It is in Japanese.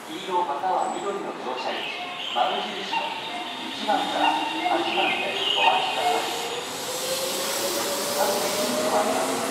黄色または緑の乗車位置、丸印の1番から8番でお待ちください。各駅に止まります。